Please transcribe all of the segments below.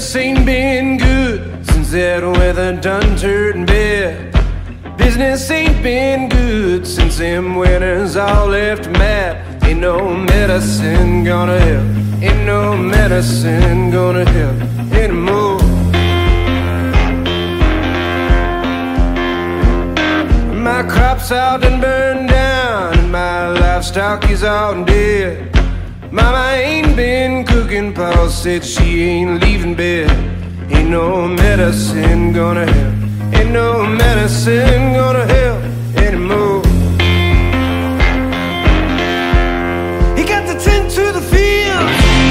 Business ain't been good since that weather done turned bad. Business ain't been good since them winners all left mad. Ain't no medicine gonna help, ain't no medicine gonna help anymore. My crop's out and burned down, and my livestock is all dead. Mama ain't been cooking, Pa said she ain't leaving bed. Ain't no medicine gonna help, ain't no medicine gonna help anymore. He got the tent to the field,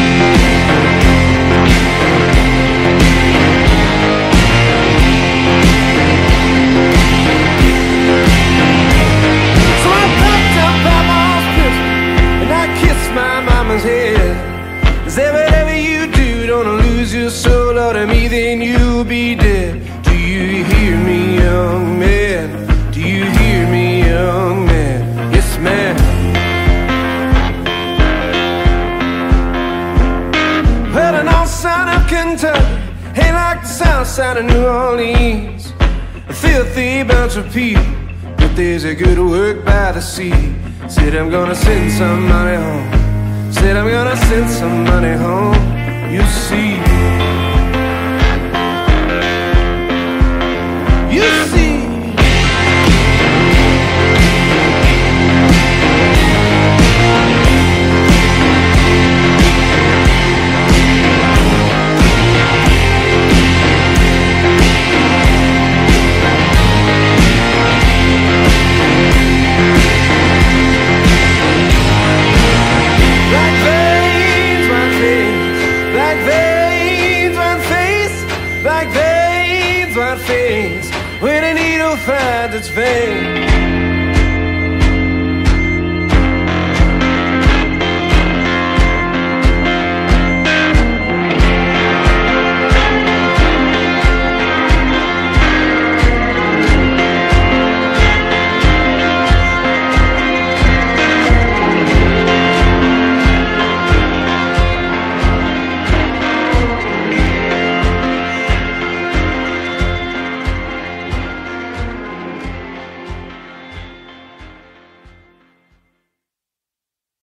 so I packed up Papa's pistol and I kissed my mama's head. Said whatever you do, don't lose your soul, or to me then you'll be dead. Do you hear me, young man? Do you hear me, young man? Yes, ma'am. Well, the north side of Kentucky ain't like the south side of New Orleans. A filthy bunch of people, but there's a good work by the sea. Said I'm gonna send some money home, said I'm gonna send some money home, you see. You see. Like veins, white face, when a needle finds its vein.